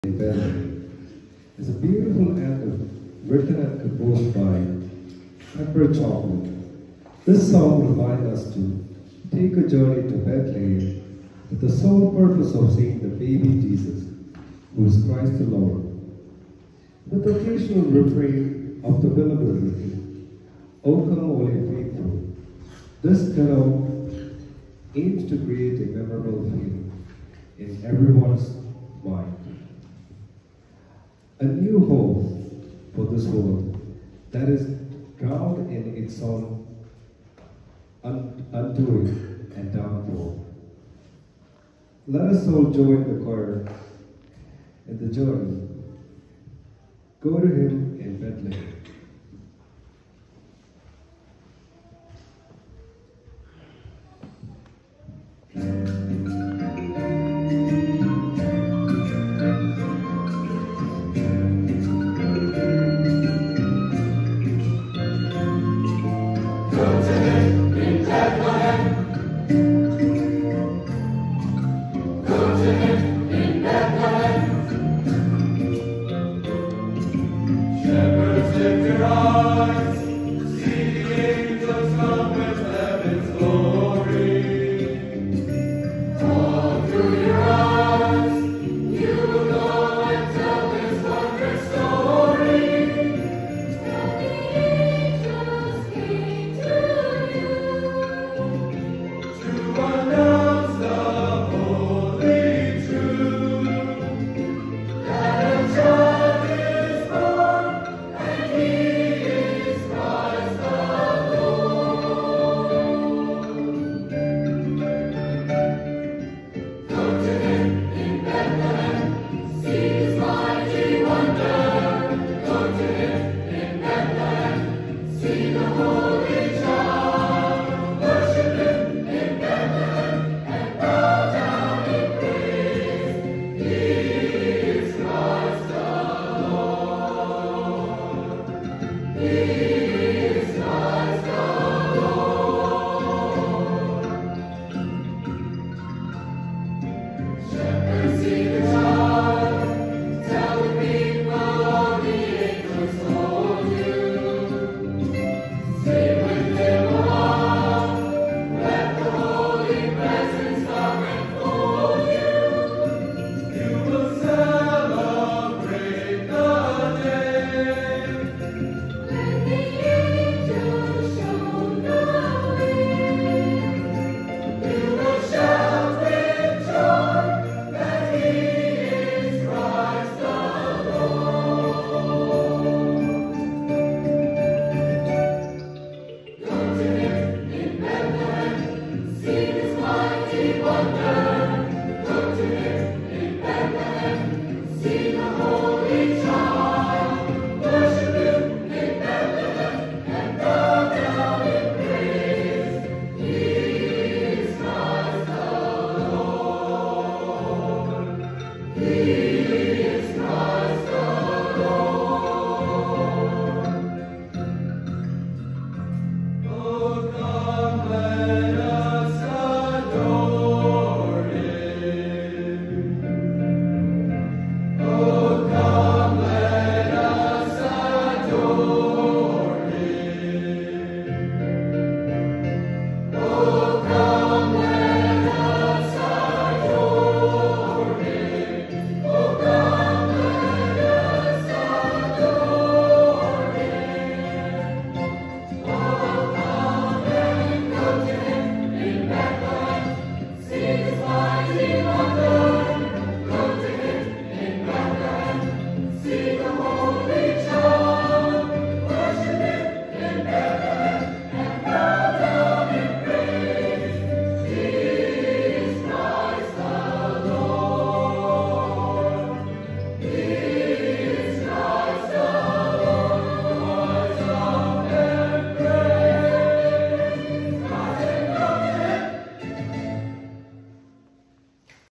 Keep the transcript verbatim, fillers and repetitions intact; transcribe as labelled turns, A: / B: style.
A: Bethlehem is a beautiful anthem written and composed by Pepper Chocolate. This song reminds us to take a journey to Bethlehem with the sole purpose of seeing the baby Jesus, who is Christ the Lord. With the occasional refrain of the Willability, O come, holy faithful, this carol aims to create a memorable feeling in everyone's mind. A new hope for this world that is drowned in its own un- undoing and downfall. Let us all join the choir in the journey. Go to him in Bethlehem.